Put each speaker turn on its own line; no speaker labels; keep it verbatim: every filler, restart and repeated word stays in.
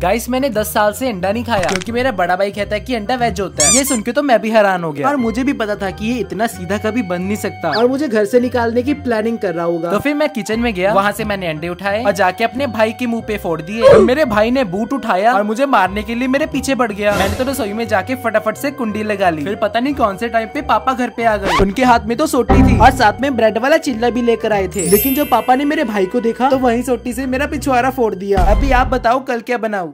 Guys मैंने दस साल से अंडा नहीं खाया क्योंकि मेरा बड़ा भाई कहता है कि अंडा वेज होता है। ये सुन के तो मैं भी हैरान हो गया और मुझे भी पता था कि ये इतना सीधा कभी बन नहीं सकता और मुझे घर से निकालने की प्लानिंग कर रहा होगा। तो फिर मैं किचन में गया, वहाँ से मैंने अंडे उठाए और जाके अपने भाई के मुंह पे फोड़ दिए। और मेरे भाई ने बूट उठाया और मुझे मारने के लिए मेरे पीछे बढ़ गया। मैंने तो रसोई में जाके फटाफट से कुंडी लगा ली। फिर पता नहीं कौन से टाइम पे पापा घर पे आ गए। उनके हाथ में तो सोटी थी और साथ में ब्रेड वाला चिल्ला भी लेकर आए थे। लेकिन जब पापा ने मेरे भाई को देखा तो वही सोटी से मेरा पिछवाड़ा फोड़ दिया। अभी आप बताओ कल क्या बनाऊं?